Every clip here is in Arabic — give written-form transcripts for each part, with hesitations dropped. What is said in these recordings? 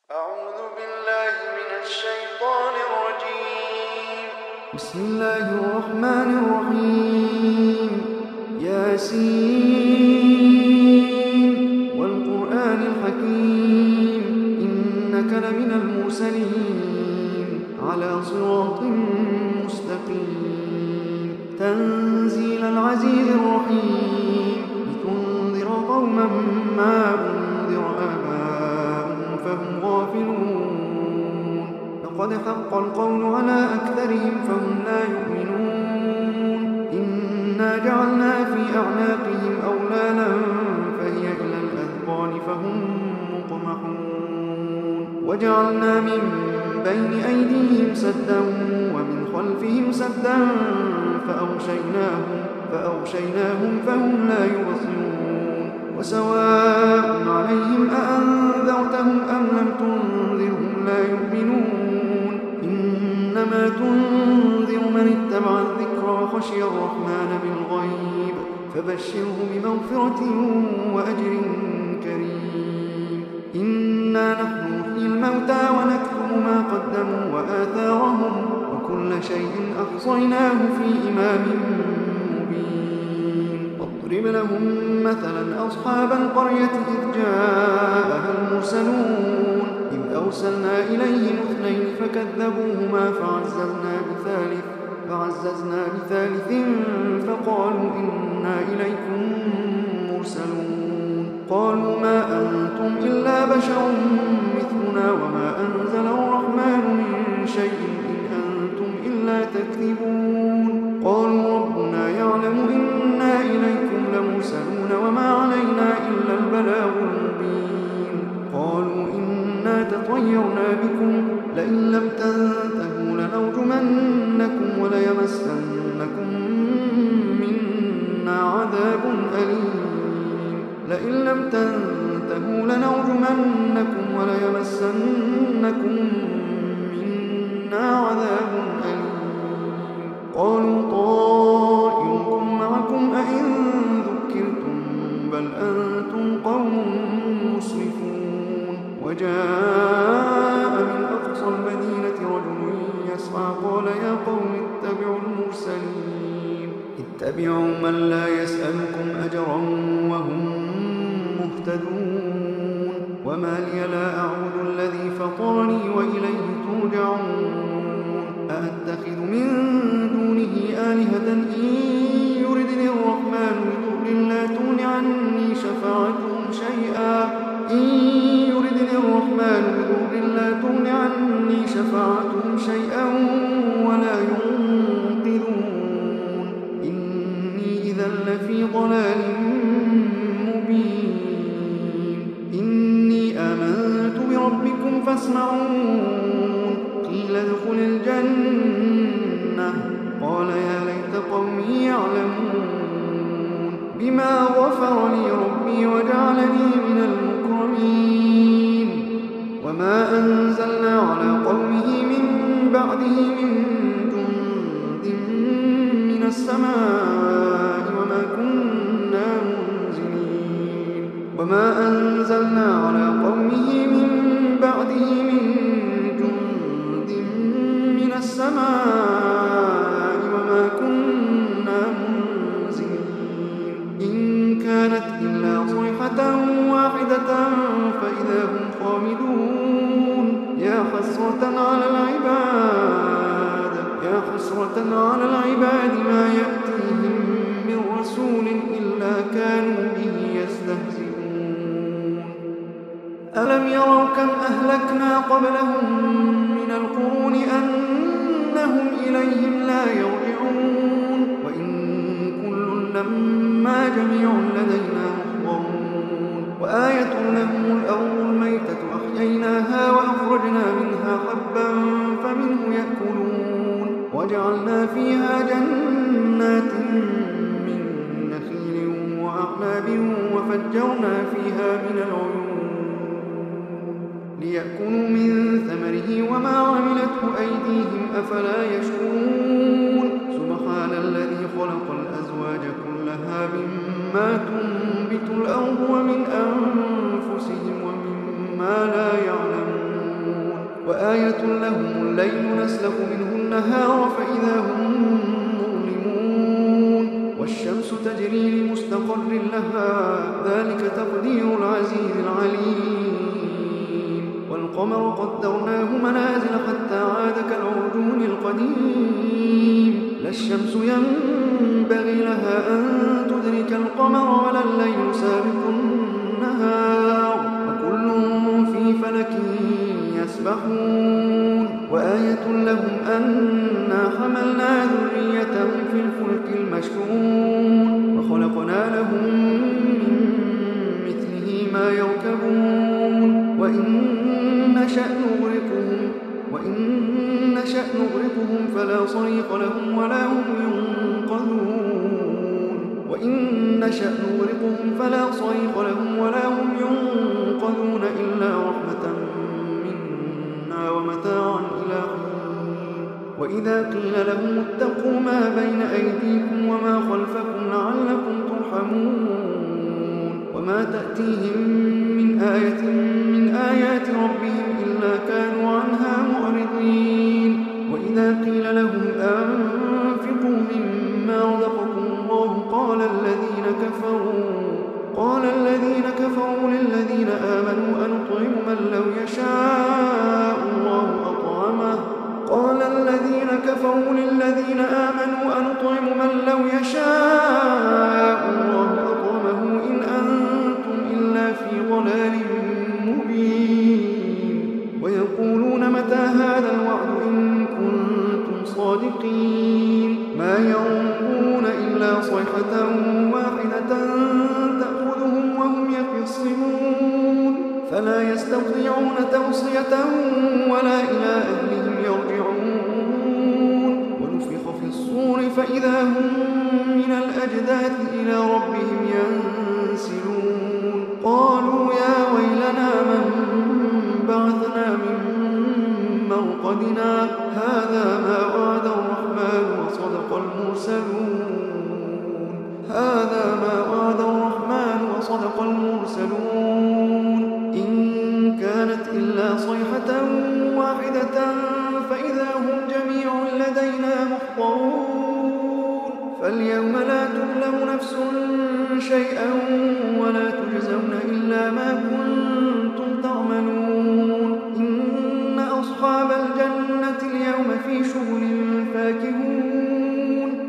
أعوذ بالله من الشيطان الرجيم. بسم الله الرحمن الرحيم. ياسين والقرآن الحكيم إنك لمن المرسلين على صراط مستقيم تنزيل العزيز الرحيم لتنذر قوما ما أنذر آباؤهم فهم غافلون لقد حق القول على أكثرهم فهم لا يؤمنون إنا جعلنا في أعناقهم أغلالا فهي إلى الأذقان فهم مقمحون وجعلنا من بين أيديهم سدا ومن خلفهم سدا فأغشيناهم فهم لا يبصرون وسواء عليهم أأنذرتهم أم لم تنذرهم لا يؤمنون إنما تنذر من اتبع الذكر وخشي الرحمن بالغيب فبشره بمغفرة وأجر كريم إنا نحن نحيي الموتى ونكتب ما قدموا وآثارهم وكل شيء أحصيناه في إمام مبين واضرب لهم مثلا أصحاب القرية إذ جاءها المرسلون إذ أرسلنا إليهم اثنين فكذبوهما فعززنا بثالث فقالوا إنا إليكم مرسلون قالوا ما أنتم إلا بشر مثلنا وما أنزل الرحمن من شيء إن أنتم إلا تكذبون قالوا ربنا يعلم إنا إليكم لمرسلون وما علينا إلا البلاغ المبين قالوا إنا تطيرنا بكم لئن لم تنتهوا لنرجمنكم وليمسنكم منا عذاب أليم قالوا طائركم معكم أئن ذكرتم بل أنتم قوم مسرفون وجاء من أقصى المدينة رجل يسعى قال يا قوم اتبعوا المرسلين اتبعوا من لا يسألكم أجرا وهم مهتدون وما لي لا أعبد الذي فطرني وإليه ترجعون أأتخذ من دونه آلهة إن يردني الرحمن بضر لا تغن عني شفاعتهم شيئا ولا ينقذون إني إذا لفي ضلال مبين إني آمنت بربكم فاسمعون قيل ادخل الجنة قال يا ليت قومي يعلمون بما غفر لي ربي وجعلني من المكرمين وما أنزلنا على قومه من بعده من جند من السماء وما كنا منزلين وما أنزلنا على قومه من بعده من جند من السماء وما كنا منزلين إن كانت إلا صيحة واحدة فإذا هم خامدون يا حسرة على العباد ما يأتيهم من رسول إلا كانوا به يستهزئون ألم يروا كم أهلكنا قبلهم من القرون أنهم إليهم لا يرجعون وإن كل لما جميع لدينا محضرون وآية لهم الأرض الميتة أحييناها وأخرجنا منها حبا فمنه يأكلون وجعلنا فيها جنات من نخيل وأعناب وفجرنا فيها من العيون ليأكلوا من ثمره وما عملته أيديهم أفلا يشكرون سبحان الذي خلق الأزواج كلها مما تنبت الأرض ومن أنفسهم ومما لا يعلمون وآية لهم الليل نسلخ منه النهار فإذا هم مظلمون والشمس تجري لمستقر لها ذلك تقدير العزيز العليم والقمر قدرناه منازل حتى عاد كالعرجون القديم لا الشمس ينبغي لها أن تدرك القمر ولا الليل سابق النهار وكل في فلك يسبحون وآية لهم أنا حملنا ذريتهم في الفلك المشحون وخلقنا لهم من مثله ما يركبون وإن نشأ نغرقهم فلا صريخ لهم ولا هم ينقذون إلا رحمة منا ومتاعا إلى حين وإذا قيل لهم اتقوا ما بين أيديكم وما خلفكم لعلكم ترحمون وما تأتيهم من آية من آيات ربهم إلا كانوا عنها معرضين وإذا قيل لهم أنفقوا مما رزقكم الله قال الذين كفروا للذين آمنوا أنطعم من لو يشاء الله أطعمه إن أنتم إلا في ضلال مبين ويقولون متى هذا الوعد إن كنتم صادقين ما ينظرون إلا صيحة واحدة تأخذهم وهم يخصمون فلا يستطيعون توصية ولا إلى أهلهم يرجعون ونفخ في الصور فإذا هم من الأجداث إلى ربهم ينسلون قالوا يا ويلنا من بعثنا من مرقدنا هذا ما وعد الرحمن وصدق المرسلون إن كانت إلا صيحة واحدة فإذا هم جميع لدينا محضرون فاليوم لا تظلم نفس شيئا ولا تجزون إلا ما كنتم تعملون إن أصحاب الجنة اليوم في شغل فاكهون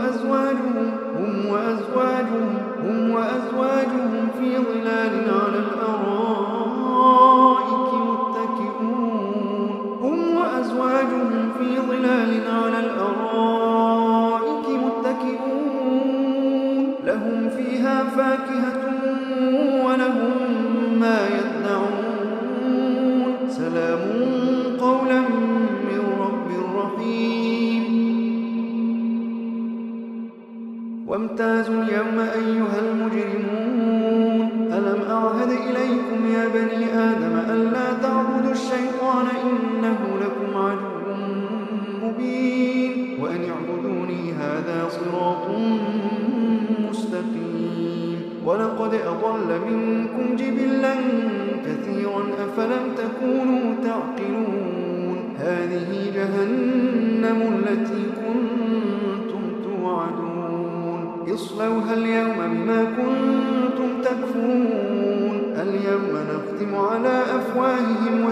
هم وأزواجهم في ظلال على الأرائك متكئون لهم فيها فاكهة ولهم ما يدعون سلام قولا من رب رحيم وامتازوا اليوم أيها المجرمون ألم أعهد إليكم يا بني آدم ألا تعبدوا الشيطان إنه لكم عدو مبين وأن اعبدوني هذا صراط مستقيم ولقد أضل منكم جبلا كثيرا أفلم تكونوا تعقلون هذه جهنم التي كنتم توعدون اصلوها اليوم بما كنتم تكفرون اليوم نختم على أفواههم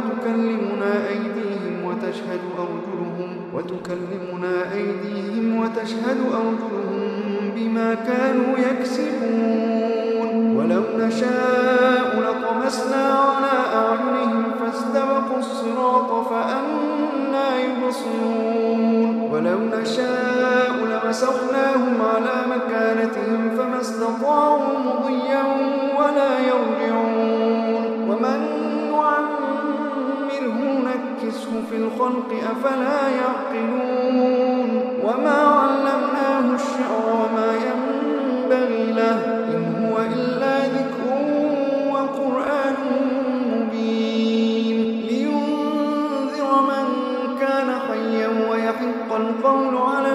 وتشهد أرجلهم بما كانوا يكسبون ولو نشاء لطمسنا على أعينهم فاستبقوا الصراط فأنى يبصرون ولو نشاء لمسخناهم على مكانتهم فما استطاعوا مضيا ولا يرجعون ومن نعمره نكسه في الخلق أفلا يعقلون وما علمناه الشعر وما ينبغي له إن هو إلا ذكر وقرآن مبين لينذر من كان حيا ويحق القول على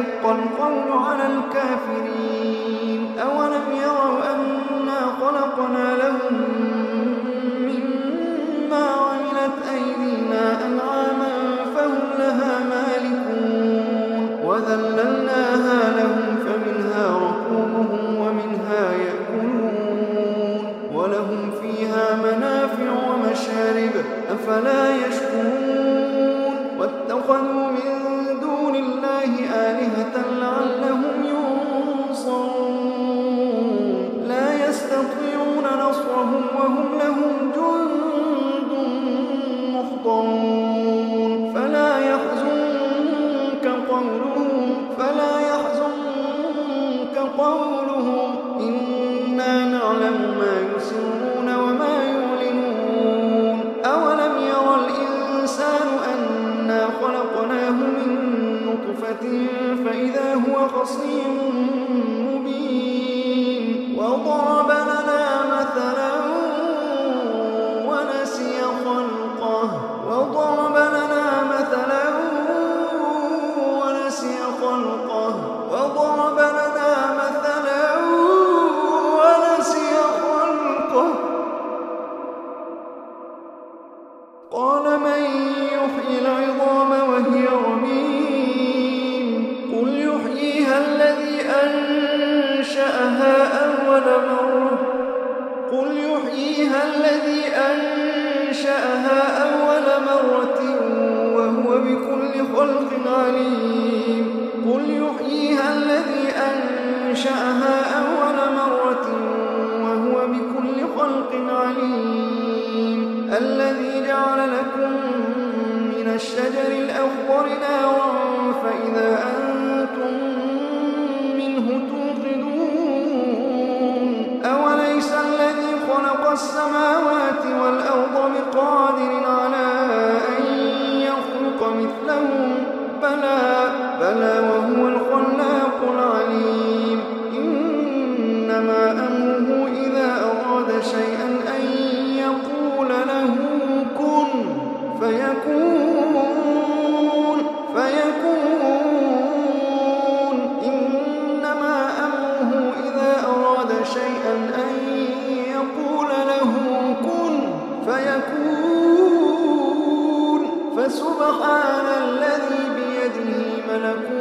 الكافرين أولم يروا أنا خلقنا أول مرة قل يحييها الذي أنشأها أول مرة وهو بكل خلق عليم قل يحييها الذي أنشأها أول مرة وهو بكل خلق عليم الذي جعل لكم من الشجر الأخضر نارا فإذا أنتم منه توقدون أوليس الذي خلق السماوات والأرض بقادر على أن يخلق مثلهم بلى وهو الخلاق العليم إنما أمره إذا أراد شيئا أن يقول له كن فيكون إنما أمره إذا أراد شيئا أن يقول له كن فيكون فسبحان الذي بيده ملكوت